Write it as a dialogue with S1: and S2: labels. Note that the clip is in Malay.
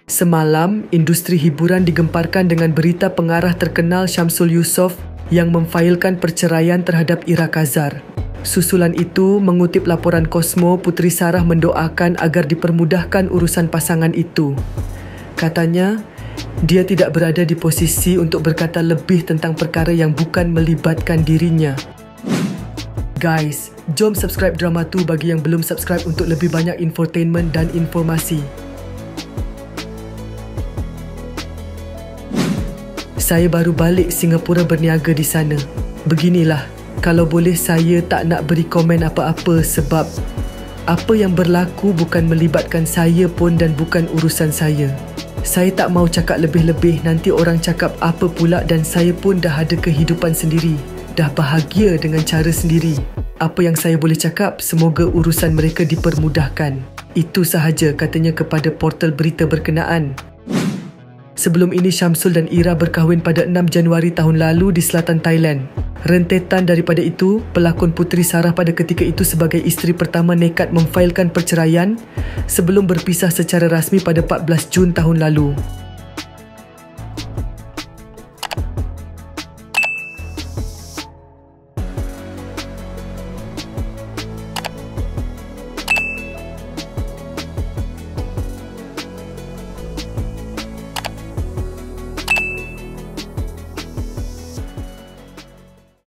S1: Semalam, industri hiburan digemparkan dengan berita pengarah terkenal Syamsul Yusof yang memfailkan perceraian terhadap Ira Kazar. Susulan itu, mengutip laporan Cosmo, Puteri Sarah mendoakan agar dipermudahkan urusan pasangan itu. Katanya, dia tidak berada di posisi untuk berkata lebih tentang perkara yang bukan melibatkan dirinya. Guys, jom subscribe Drama 2 bagi yang belum subscribe untuk lebih banyak infotainment dan informasi. Saya baru balik Singapura berniaga di sana. Beginilah, kalau boleh saya tak nak beri komen apa-apa sebab apa yang berlaku bukan melibatkan saya pun dan bukan urusan saya. Saya tak mau cakap lebih-lebih, nanti orang cakap apa pula dan saya pun dah ada kehidupan sendiri. Dah bahagia dengan cara sendiri. Apa yang saya boleh cakap, semoga urusan mereka dipermudahkan. Itu sahaja, katanya kepada portal berita berkenaan. Sebelum ini, Syamsul dan Ira berkahwin pada 6 Januari tahun lalu di selatan Thailand. Rentetan daripada itu, pelakon Puteri Sarah pada ketika itu sebagai isteri pertama nekat memfailkan perceraian sebelum berpisah secara rasmi pada 14 Jun tahun lalu.